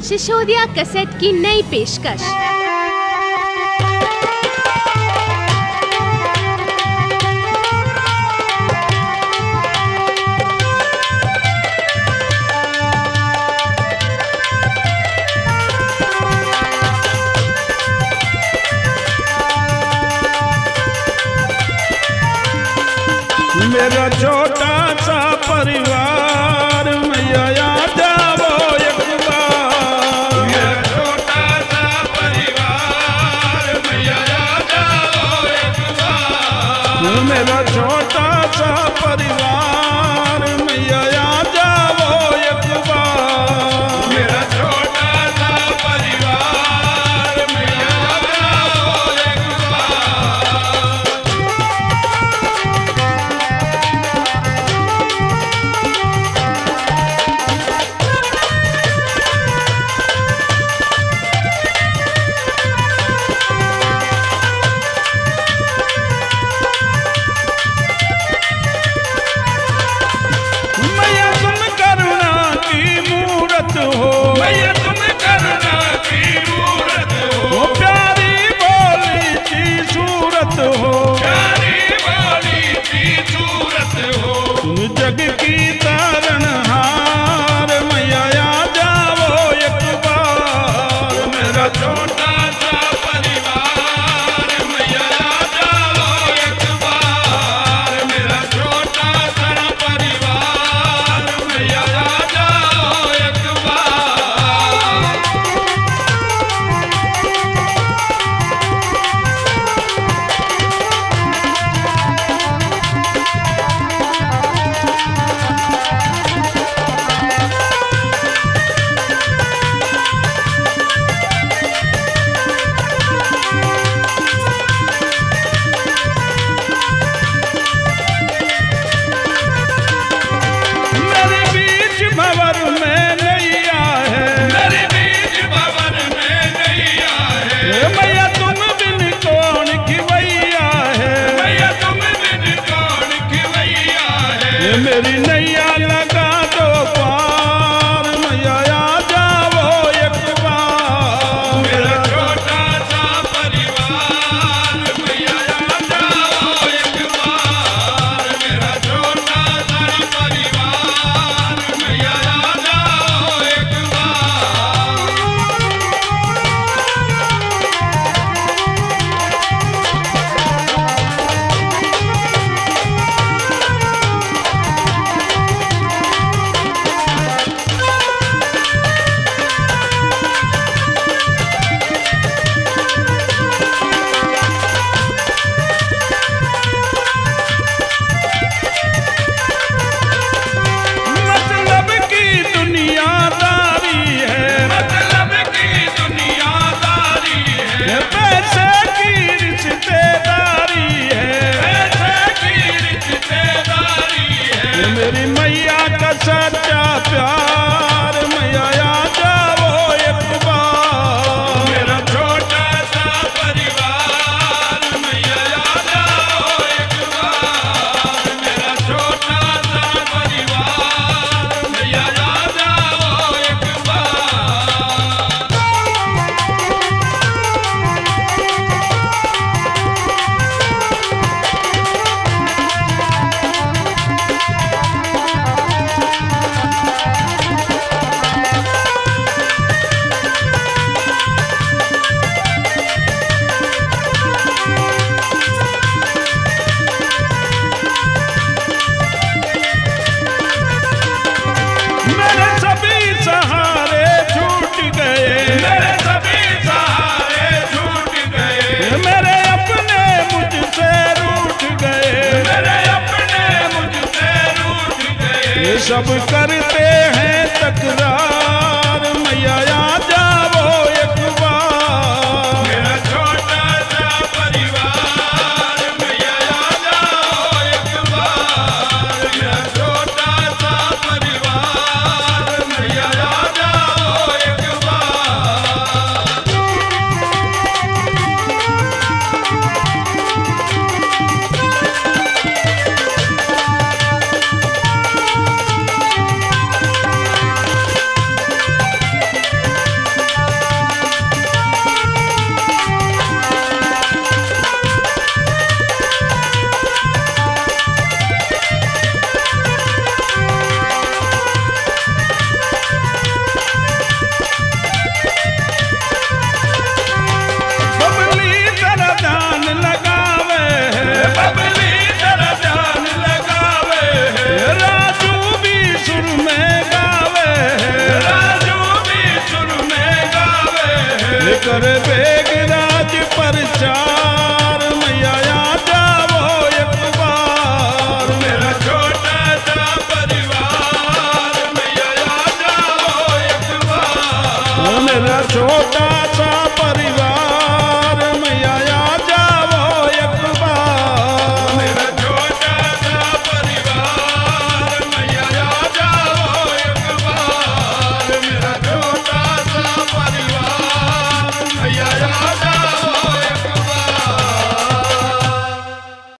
Sisodia cassette की नई पेशकश। मेरा छोटा सा परिवार मैया आ जाओ एक बार। मेरा छोटा सा परिवार मैया आ जाओ एक बार। मेरा छोटा सा परिवार मैया आ जाओ एक बार। मेरा छोटा सा परिवार मैया आ जाओ एक बार। मैया तुम करुणा की मूरत हो। मैया तुम करुणा की मूरत हो। प्यारी बोली की सूरत हो। प्यारी बोली की सूरत हो। तुम जग की तारनहार मैया आ जाओ एक बार। मेरा छोटा सा परिवार मैया आ जाओ एक बार। मेरा छोटा सा परिवार मैया आ जाओ एक बार। मेरे बीच भंवर में नैया है। मेरे बीच भंवर में नैया है। मैया तुम बिन कौन खिवैया है। मैया तुम बिन कौन खिवैया है। मेरी नैया लगा दो पार मैया आ जाओ एक बार। मेरा छोटा सा परिवार मैया आ जाओ एक बार। मेरा छोटा सा परिवार मैया आ जाओ एक बार। मतलब की दुनियादारी है। मतलब की दुनियादारी है। पैसे की रिश्तेदारी है। पैसे की रिश्तेदारी है। मेरी मैया का सच्चा प्यार मैया आ जाओ एक बार। मेरा छोटा सा परिवार मैया आ जाओ एक बार। मेरा छोटा सा परिवार मैया आ जाओ एक बार। मेरे सभी सहारे छूट गए। मेरे सभी सहारे छूट गए। मेरे अपने मुझसे रूठ गए। मेरे अपने मुझसे रूठ गए। ये सब करते हैं तकरार मैया आ जाओ एक बार। मेरा छोटा सा परिवार मैया आ जाओ एक बार। मेरा छोटा सा परिवार मैया आ जाओ एक बार। मेरे कर बेगराज प्रचार मैया आ जाओ एक बार। मेरा छोटा सा परिवार मैया आ जाओ एक बार। मेरा छोटा सा